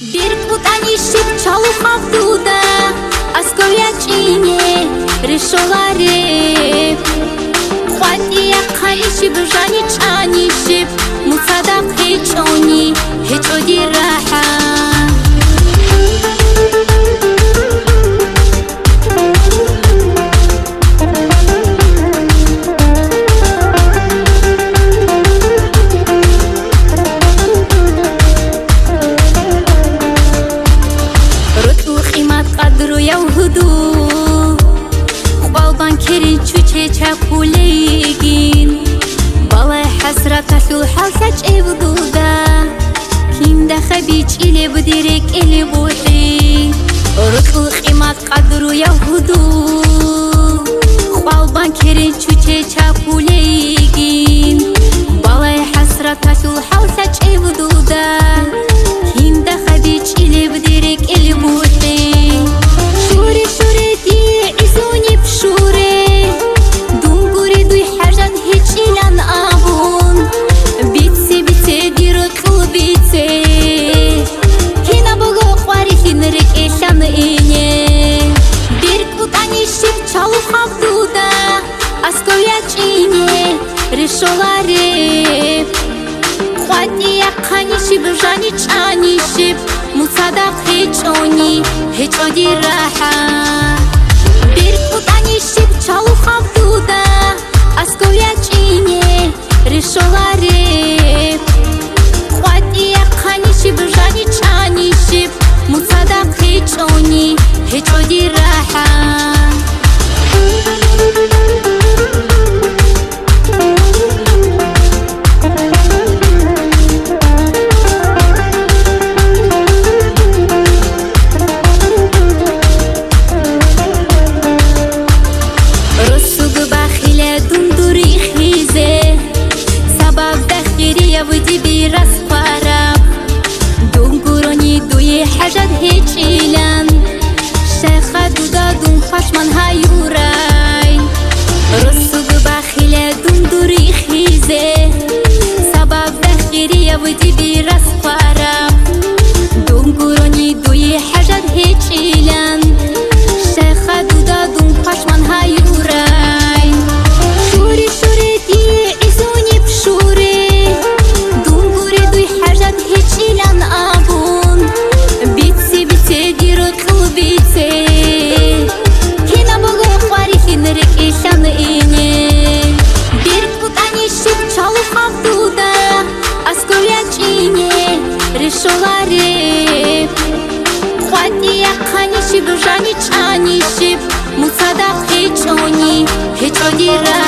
Birkutani ship chalu khafduda askoya chine risholare khwatiya khani ship jani chani ship musadaq hechoni hechodi raha چاپولگین بالای حسرت شو حالش ایودودا کیم دخبی چیله بدیرک ایلی بودی رتو قیمت قدر و یهودو خوابان کرین چوچه چاپولگین بالای حسرت شو حالش ایودودا کیم دخبی چیله بدیرک ایلی بودی شوری شوری دی ایزونی بشوری Risholare khwatiya khani shib jani chani shib musadaq hechoni hechodi raha birkutani shib chalu khafduda askoya chine risholare khwatiya khani shib jani chani shib musadaq hechoni hechodi raha Risholare khwatiya khani shib jani chani shib musadaq hechoni hechodi